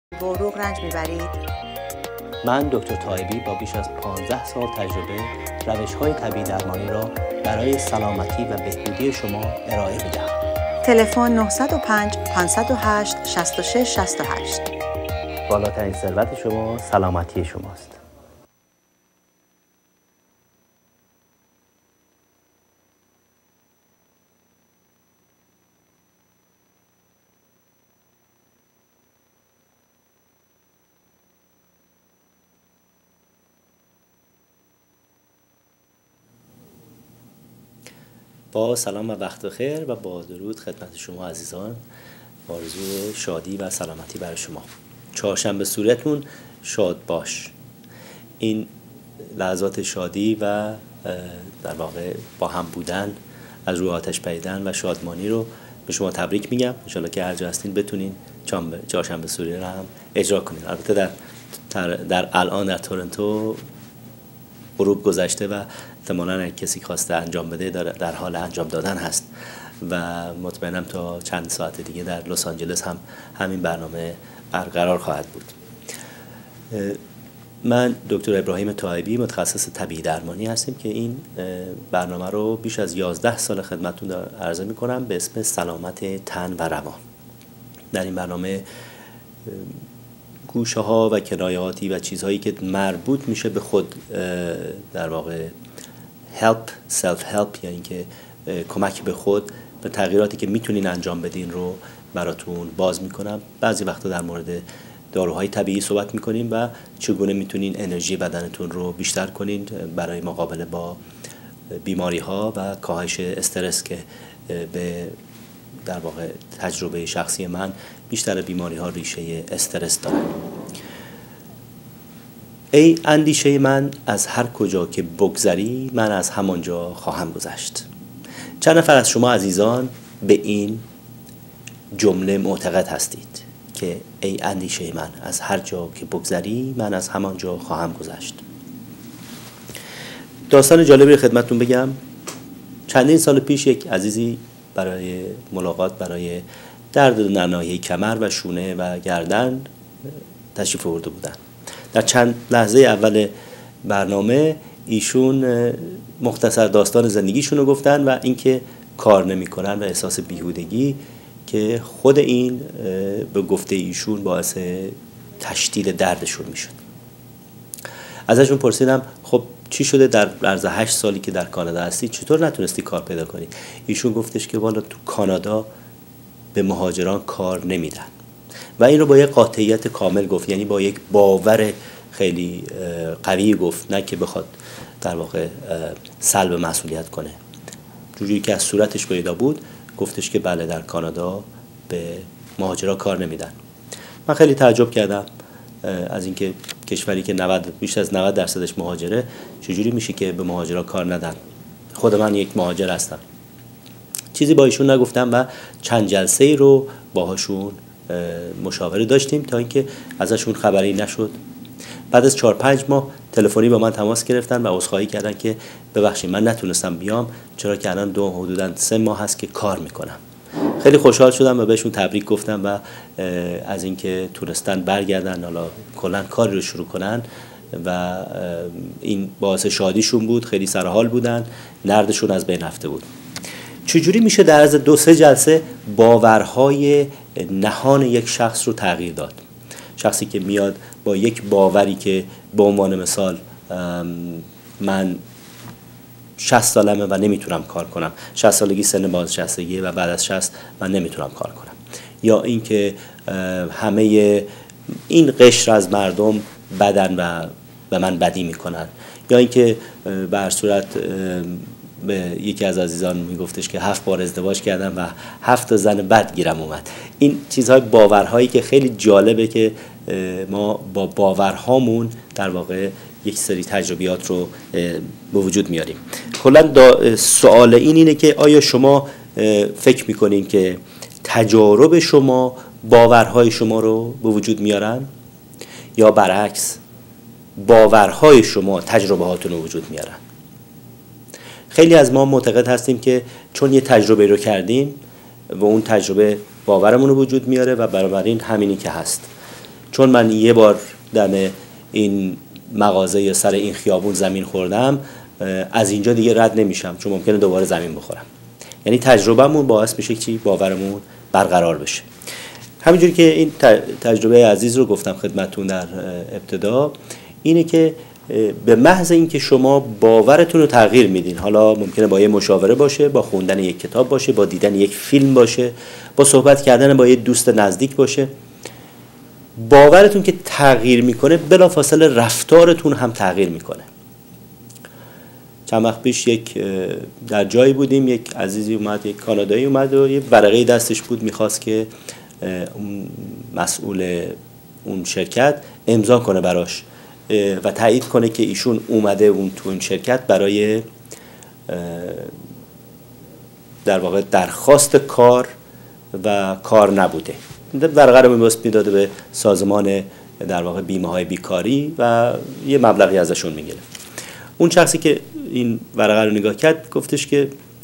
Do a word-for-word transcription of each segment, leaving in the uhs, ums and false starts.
با عروق رنج میبرید؟ من دکتر طایبی با بیش از پانزده سال تجربه روش‌های طبیعی درمانی را برای سلامتی و بهبودی شما ارائه می‌دهم. تلفن نه صفر پنج پانصد و هشت شصت و شش شصت و هشت. بالاترین ثروت شما سلامتی شماست. با سلام و وقت بخیر و با درود خدمت شما عزیزان، آرزوی شادی و سلامتی برای شما. چهارشنبه سوریتون شاد باش. این لحظات شادی و در واقع با هم بودن، از روی آتش پریدن و شادمانی رو به شما تبریک میگم. ان شاءالله که هر جا هستین بتونین چهارشنبه سوری رو هم اجرا کنین. البته در در, در الان در تورنتو غروب گذشته و احتمالاً اگه کسی خواسته انجام بده در, در حال انجام دادن هست و مطمئنم تا چند ساعت دیگه در لس آنجلس هم همین برنامه برقرار خواهد بود. من دکتر ابراهیم طایبی متخصص طبیعی درمانی هستیم که این برنامه رو بیش از یازده سال خدمتتون عرضه می‌کنم به اسم سلامت تن و روان. در این برنامه گوشه ها و کنایاتی و چیزهایی که مربوط میشه به خود در واقع help self help، یعنی که کمک به خود، به تغییراتی که میتونین انجام بدین رو براتون باز میکنم. بعضی وقتا در مورد داروهای طبیعی صحبت میکنیم و چگونه میتونین انرژی بدنتون رو بیشتر کنین برای مقابله با بیماری ها و کاهش استرس که به در واقع تجربه شخصی من بیشتر بیماری ها ریشه استرس دارن. ای اندیشه من از هر کجا که بگذری، من از همانجا خواهم گذشت. چند نفر از شما عزیزان به این جمله معتقد هستید که ای اندیشه من از هر جا که بگذری، من از همانجا خواهم گذشت؟ داستان جالبی خدمتتون بگم. چندین سال پیش یک عزیزی برای ملاقات برای درد در ناحیه کمر و شونه و گردن تشریف آورده بودن. در چند لحظه اول برنامه ایشون مختصر داستان زندگیشون رو گفتن و اینکه کار نمی‌کنن و احساس بیهودگی که خود این به گفته ایشون باعث تشدید دردشون میشد. ازشون پرسیدم خب چی شده در عرض هشت سالی که در کانادا هستی چطور نتونستی کار پیدا کنی؟ ایشون گفتش که والا تو کانادا به مهاجران کار نمیدن و این رو با یک قاطعیت کامل گفت، یعنی با یک باور خیلی قوی گفت، نه که بخواد در واقع سلب مسئولیت کنه. جوری که از صورتش پیدا بود گفتش که بله در کانادا به مهاجران کار نمیدن. من خیلی تعجب کردم از اینکه کشوری که نود بیشتر از نود درصدش مهاجره چجوری میشه که به مهاجران کار ندن. خود من یک مهاجر هستم. چیزی با ایشون نگفتم و چند جلسه ای رو باهاشون مشاوره داشتیم تا اینکه ازشون خبری نشد. بعد از چهار پنج ماه تلفنی با من تماس گرفتن و عذرخواهی کردن که ببخشید من نتونستم بیام چرا که الان دو حدوداً سه ماه هست که کار میکنم. خیلی خوشحال شدم و بهشون تبریک گفتم و از اینکه تونستن برگردن حالا کلا کاری رو شروع کنن و این باعث شادیشون بود. خیلی سرحال بودن، نردشون از بین رفته بود. چجوری میشه در عرض دو سه جلسه باورهای نهان یک شخص رو تغییر داد؟ شخصی که میاد با یک باوری که به عنوان مثال من شصت سالمه و نمیتونم کار کنم، شصت سالگی سن بازنشستگیه و بعد از شصت من نمیتونم کار کنم، یا اینکه همه این قشر از مردم بدن و به من بدی میکنن، یا اینکه به هر صورت به یکی از عزیزان میگفتش که هفت بار ازدواج کردم و هفت زن بد گیرم اومد. این چیزهای باورهایی که خیلی جالبه که ما با باورهامون در واقع یک سری تجربیات رو به وجود میاریم. کلا سوال این اینه که آیا شما فکر میکنین که تجارب شما باورهای شما رو به وجود میارن یا برعکس باورهای شما تجربه هاتون رو وجود میارن؟ خیلی از ما معتقد هستیم که چون یه تجربه رو کردیم و اون تجربه باورمون رو وجود میاره و بنابراین همینی که هست. چون من یه بار دم این مغازه یا سر این خیابون زمین خوردم، از اینجا دیگه رد نمیشم، چون ممکنه دوباره زمین بخورم. یعنی تجربهمون باعث میشه که چی؟ باورمون برقرار بشه. همینجوری که این تجربه عزیز رو گفتم خدمتتون در ابتدا، اینه که به محض اینکه شما باورتون رو تغییر میدین، حالا ممکنه با یه مشاوره باشه، با خوندن یک کتاب باشه، با دیدن یک فیلم باشه، با صحبت کردن با یه دوست نزدیک باشه، باورتون که تغییر میکنه بلافاصله رفتارتون هم تغییر میکنه. چند وقت پیش یک در جایی بودیم، یک عزیزی اومد، یک کانادایی اومد و یه ورقه دستش بود، میخواست که اون مسئول اون شرکت امضا کنه براش و تایید کنه که ایشون اومده اون تو اون شرکت برای در واقع درخواست کار و کار نبوده. ورقه رو میباست میداده به سازمان در واقع بیمه های بیکاری و یه مبلغی ازشون میگیره. اون شخصی که این ورقه رو نگاه کرد گفتش که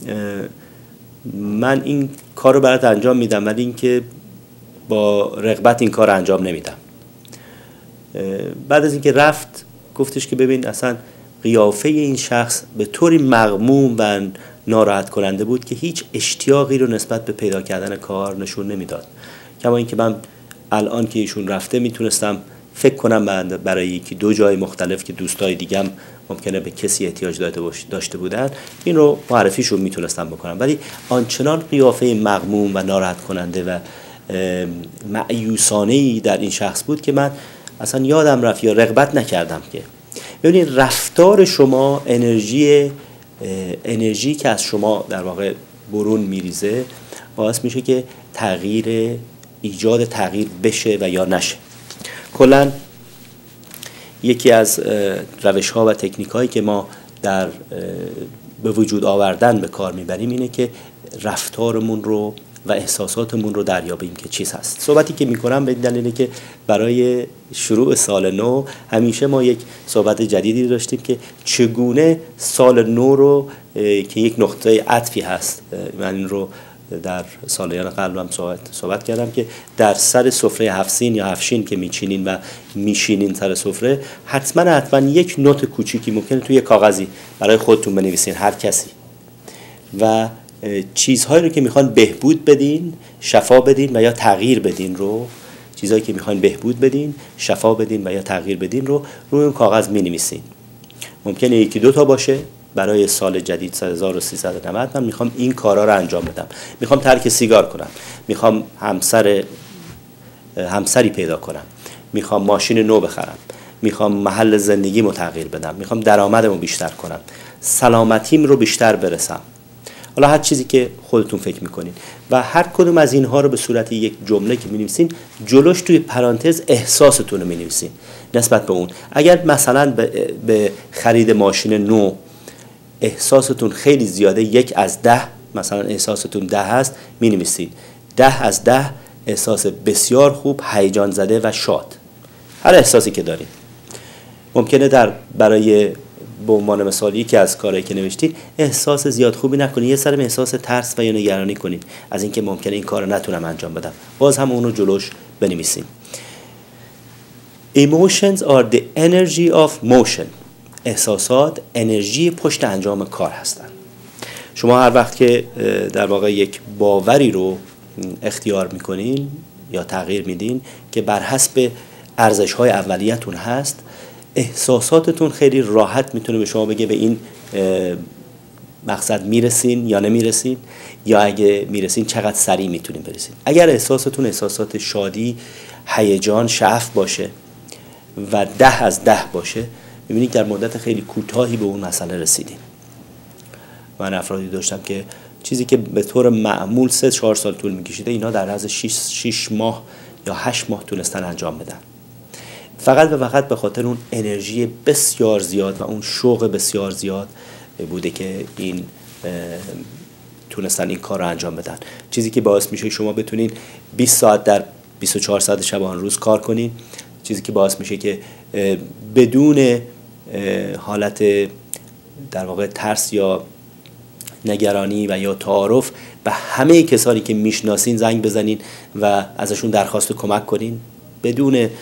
من این کار رو برات انجام میدم، ولی این که با رغبت این کار انجام نمیدم. بعد از اینکه رفت گفتش که ببین اصلا قیافه این شخص به طوری مغموم و ناراحت کننده بود که هیچ اشتیاقی رو نسبت به پیدا کردن کار نشون نمیداد. کما اینکه من الان که ایشون رفته میتونستم فکر کنم برای یکی دو جای مختلف که دوستای دیگم ممکنه به کسی احتیاج داشته بودن این رو معرفیشون میتونستم بکنم، ولی آنچنان قیافه مغموم و ناراحت کننده و مأیوسانه‌ای در این شخص بود که من اصلا یادم رفت یا رغبت نکردم. که ببینید رفتار شما انرژی انرژی که از شما در واقع برون میریزه باعث میشه که تغییر ایجاد تغییر بشه و یا نشه. کلا یکی از روش ها و تکنیک هایی که ما در به وجود آوردن به کار میبریم اینه که رفتارمون رو و احساساتمون رو دریابیم که چیز هست. صحبتی که میکنم به دلیلی که برای شروع سال نو همیشه ما یک صحبت جدیدی داشتیم که چگونه سال نو رو که یک نقطه عطفی هست، من این رو در سالیان قبلم صحبت صحبت کردم که در سر سفره هفسین یا هفشین که میچینین و میشینین سر سفره، حتما حتما یک نوت کوچیکی ممکنه توی کاغذی برای خودتون بنویسین، هر کسی، و چیزهایی رو که میخوان بهبود بدین، شفا بدین و یا تغییر بدین رو، چیزهایی که میخوان بهبود بدین، شفا بدین و یا تغییر بدین رو روی اون کاغذ مینویسین. ممکنه یکی دو تا باشه. برای سال جدید سال هزار و سیصد و نود من میخوام این کارا رو انجام بدم. میخوام ترک سیگار کنم. میخوام همسر همسری پیدا کنم. میخوام ماشین نو بخرم. میخوام محل زندگیمو تغییر بدم. میخوام درآمدمو بیشتر کنم. سلامتیم رو بیشتر برسم. حالا هر چیزی که خودتون فکر میکنین و هر کدوم از اینها رو به صورت یک جمله که مینویسین جلوش توی پرانتز احساستون رو مینویسین نسبت به اون. اگر مثلا به, به خرید ماشین نو احساستون خیلی زیاده، یک از ده مثلا احساستون ده هست، مینویسین ده از ده احساس بسیار خوب، هیجان زده و شاد. هر احساسی که دارین ممکنه در برای به عنوان مثال یکی از کارهایی که نوشتین احساس زیاد خوبی نکنین، یه سرم احساس ترس و یا نگرانی کنین از اینکه ممکنه این کارو نتونم انجام بدم، باز هم اونو جلوش بنویسین. Emotions are the energy of motion. احساسات انرژی پشت انجام کار هستن. شما هر وقت که در واقع یک باوری رو اختیار میکنین یا تغییر میدین که بر حسب ارزش‌های اولیه‌تون هست، احساساتتون خیلی راحت میتونه به شما بگه به این مقصد میرسین یا نمیرسین، یا اگه میرسین چقدر سریع میتونین برسین. اگر احساساتون احساسات شادی، هیجان، شعف باشه و ده از ده باشه، میبینید در مدت خیلی کوتاهی به اون مسئله رسیدین. من افرادی داشتم که چیزی که به طور معمول سه چهار سال طول میکشیده اینا در عرض شش ماه یا هشت ماه تونستن انجام بدن، فقط و فقط به خاطر اون انرژی بسیار زیاد و اون شوق بسیار زیاد بوده که این تونستن این کار رو انجام بدن. چیزی که باعث میشه شما بتونین بیست ساعت در بیست و چهار ساعت شبانه روز کار کنین، چیزی که باعث میشه که بدون حالت در واقع ترس یا نگرانی و یا تعارف به همه کسانی که میشناسین زنگ بزنین و ازشون درخواست کمک کنین، بدون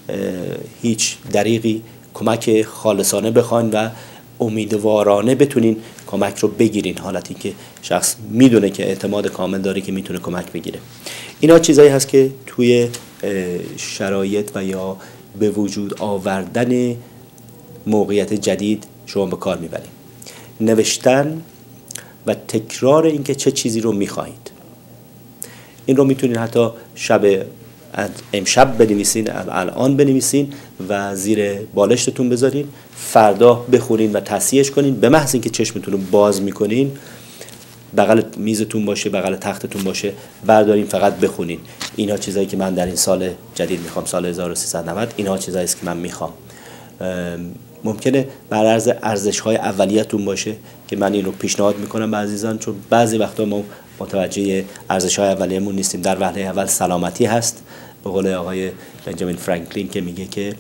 هیچ دریغی کمک خالصانه بخواین و امیدوارانه بتونین کمک رو بگیرین، حالتی که شخص میدونه که اعتماد کامل داره که میتونه کمک بگیره. اینا چیزایی هست که توی شرایط و یا به وجود آوردن موقعیت جدید شما به کار میبرید. نوشتن و تکرار اینکه چه چیزی رو میخواهید، این رو میتونین حتی شب امشب بنویسین، الان بنویسین و زیر بالشتون بذارین، فردا بخونین و تصحیحش کنین. به محض اینکه چشمتون رو باز میکنین، بغل میزتون باشه، بغل تختتون باشه، بردارین فقط بخونین. اینا چیزایی که من در این سال جدید میخوام، سال هزار و سیصد و نود، اینا چیزایی است که من میخوام. ممکنه بر عرض ارزش‌های اولیه‌تون باشه که من این رو پیشنهاد میکنم به عزیزان، چون بعضی وقتا ما متوجه ارزش‌های اولیه‌مون نیستیم. در وهله اول سلامتی هست، به قول آقای بنجامین فرانکلین که میگه که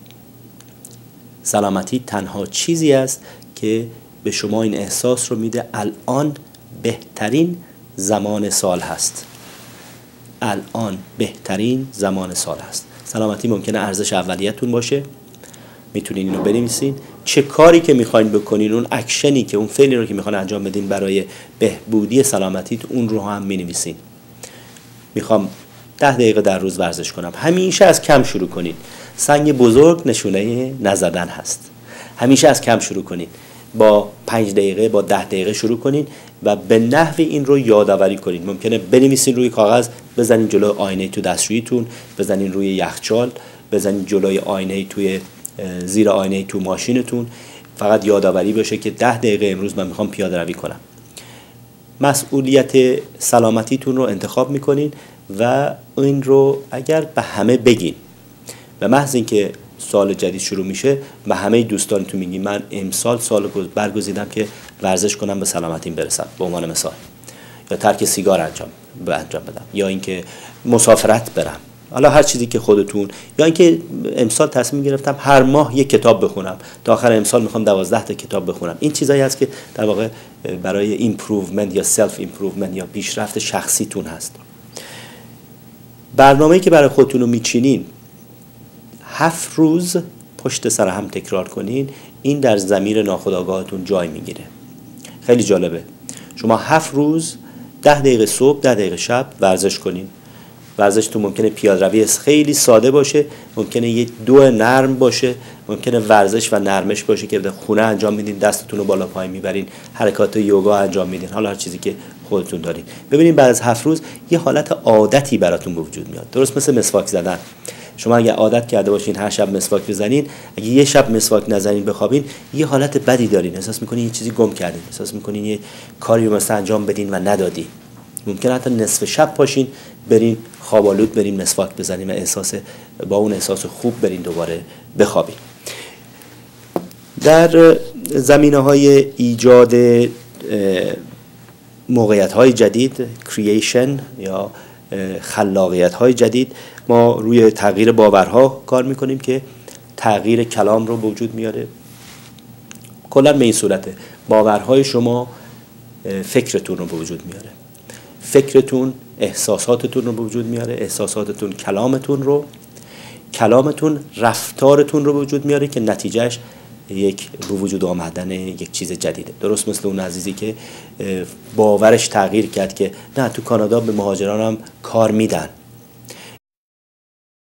سلامتی تنها چیزی است که به شما این احساس رو میده الان بهترین زمان سال هست. الان بهترین زمان سال هست. سلامتی ممکنه ارزش اولیه‌تون باشه، میتونین اینو بنویسین. چه کاری که میخواین بکنین، اون اکشنی که اون فعلی رو که میخواین انجام بدین برای بهبودی سلامتیت، اون رو هم مینویسین. میخوام ده دقیقه در روز ورزش کنم. همیشه از کم شروع کنین. سنگ بزرگ نشونه نزدن هست. همیشه از کم شروع کنین. با پنج دقیقه، با ده دقیقه شروع کنین و به نحوی این رو یادآوری کنین. ممکنه بنویسین روی کاغذ، بزنین جلوی آینه تو دستشوییتون، بزنین روی یخچال، بزنین جلوی آینه توی زیر آینه تو ماشینتون. فقط یادآوری باشه که ده دقیقه امروز من میخوام پیاده روی کنم. مسئولیت سلامتیتون رو انتخاب میکنین و این رو اگر به همه بگین، به محض اینکه سال جدید شروع میشه به همه دوستانتون میگین من امسال سال برگزیدم که ورزش کنم به سلامتیم برسم، به عنوان مثال، یا ترک سیگار انجام انجام بدم، یا اینکه مسافرت برم، حالا هر چیزی که خودتون، یا اینکه امسال تصمیم گرفتم هر ماه یک کتاب بخونم، تا آخر امسال میخوام دوازده تا کتاب بخونم. این چیزایی هست که در واقع برای ایمپروومنت یا سلف ایمپروومنت یا پیشرفت شخصیتون هست. برنامه‌ای که برای خودتون رو میچینین هفت روز پشت سر هم تکرار کنین، این در ضمیر ناخودآگاهتون جای میگیره. خیلی جالبه. شما هفت روز ده دقیقه صبح، ده دقیقه شب ورزش کنین. ورزشتون ممکنه پیاده‌روی خیلی ساده باشه، ممکنه یه دو نرم باشه، ممکنه ورزش و نرمش باشه که در خونه انجام میدین، دستتون رو بالا پایین میبرین، حرکات یوگا انجام میدین، حالا هر چیزی که خودتون دارین. ببینید بعد از هفت روز یه حالت عادتی براتون به وجود میاد. درست مثل مسواک زدن. شما اگه عادت کرده باشین هر شب مسواک بزنین، اگه یه شب مسواک نزنین بخوابین، یه حالت بدی دارین، احساس میکنین یه چیزی گم کردین، احساس میکنین یه کاری رو مثلا انجام بدین و ندادین. ممکن حتی نصف شب پاشین برین خوابالود برین مسواک بزنین و احساس با اون احساس خوب برین دوباره بخوابین. در زمینه‌های ایجاد موقعیت‌های جدید، کرییشن یا خلاقیت‌های جدید، ما روی تغییر باورها کار میکنیم که تغییر کلام رو به وجود میاره. کلاً به این صورته، باورهای شما فکرتون رو به وجود میاره، فکرتون احساساتتون رو به وجود میاره، احساساتتون کلامتون رو، کلامتون رفتارتون رو به وجود میاره که نتیجهش یک به وجود آمدن یک چیز جدیده. درست مثل اون عزیزی که باورش تغییر کرد که نه تو کانادا به مهاجران هم کار میدن،